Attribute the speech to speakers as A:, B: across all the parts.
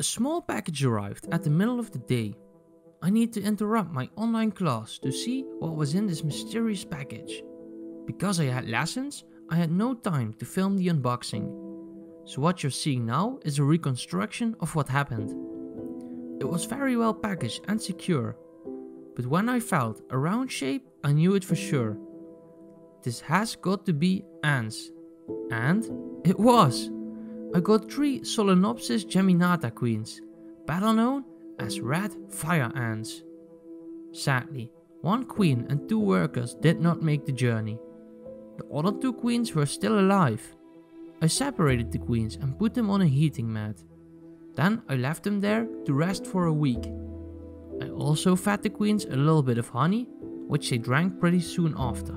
A: A small package arrived at the middle of the day. I need to interrupt my online class to see what was in this mysterious package. Because I had lessons, I had no time to film the unboxing. So what you're seeing now is a reconstruction of what happened. It was very well packaged and secure. But when I felt a round shape, I knew it for sure. This has got to be ants. And it was! I got 3 Solenopsis Geminata queens, better known as red fire ants. Sadly, 1 queen and 2 workers did not make the journey. The other 2 queens were still alive. I separated the queens and put them on a heating mat. Then I left them there to rest for a week. I also fed the queens a little bit of honey, which they drank pretty soon after.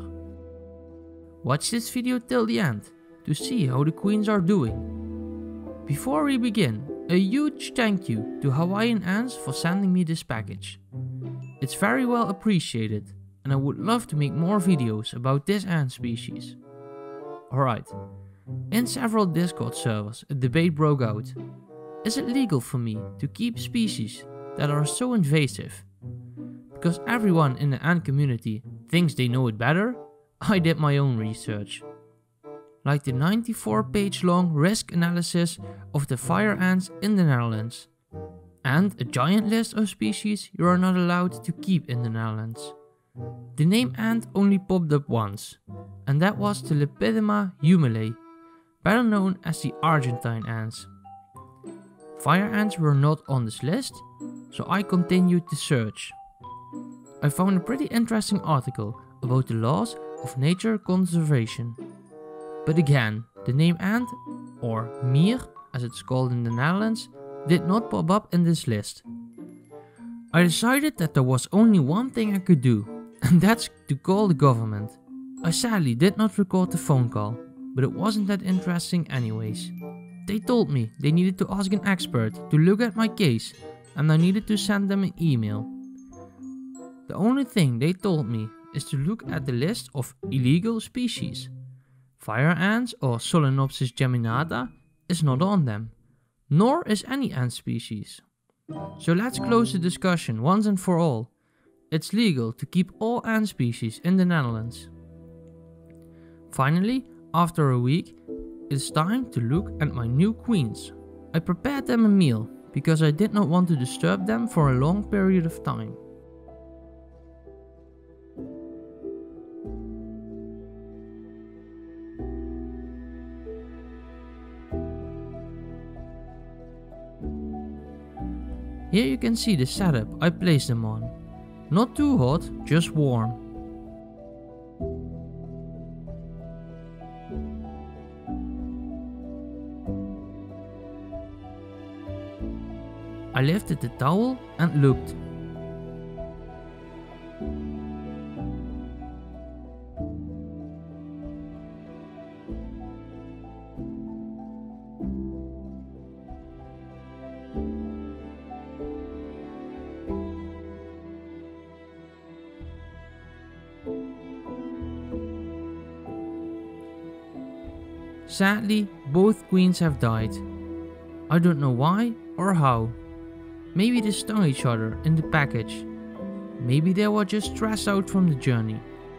A: Watch this video till the end to see how the queens are doing. Before we begin, a huge thank you to Hawaiian Ants for sending me this package. It's very well appreciated and I would love to make more videos about this ant species. Alright, in several Discord servers a debate broke out. Is it legal for me to keep species that are so invasive? Because everyone in the ant community thinks they know it better, I did my own research. Like the 94-page long risk analysis of the fire ants in the Netherlands. And a giant list of species you are not allowed to keep in the Netherlands. The name ant only popped up once, and that was the Lepidema humile, better known as the Argentine ants. Fire ants were not on this list, so I continued to search. I found a pretty interesting article about the laws of nature conservation. But again, the name ant, or mier as it's called in the Netherlands, did not pop up in this list. I decided that there was only one thing I could do, and that's to call the government. I sadly did not record the phone call, but it wasn't that interesting anyways. They told me they needed to ask an expert to look at my case, and I needed to send them an email. The only thing they told me is to look at the list of illegal species. Fire ants or Solenopsis Geminata is not on them, nor is any ant species. So let's close the discussion once and for all. It's legal to keep all ant species in the Netherlands. Finally, after a week, it's time to look at my new queens. I prepared them a meal because I did not want to disturb them for a long period of time. Here you can see the setup I placed them on. Not too hot, just warm. I lifted the towel and looked. Sadly, both queens have died. I don't know why or how. Maybe they stung each other in the package. Maybe they were just stressed out from the journey.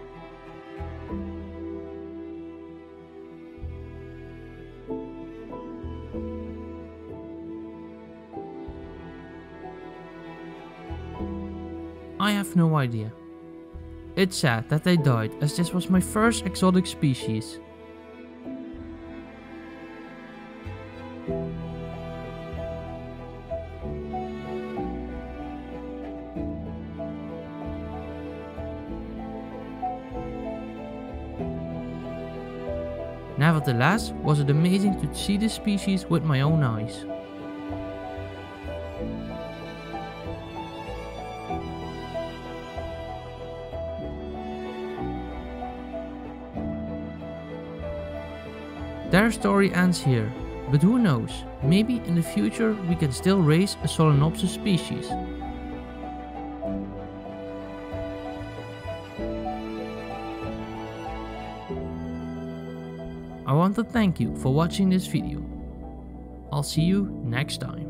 A: I have no idea. It's sad that they died as this was my first exotic species. Nevertheless, was it amazing to see this species with my own eyes. Their story ends here, but who knows, maybe in the future we can still raise a Solenopsis species. I want to thank you for watching this video. I'll see you next time.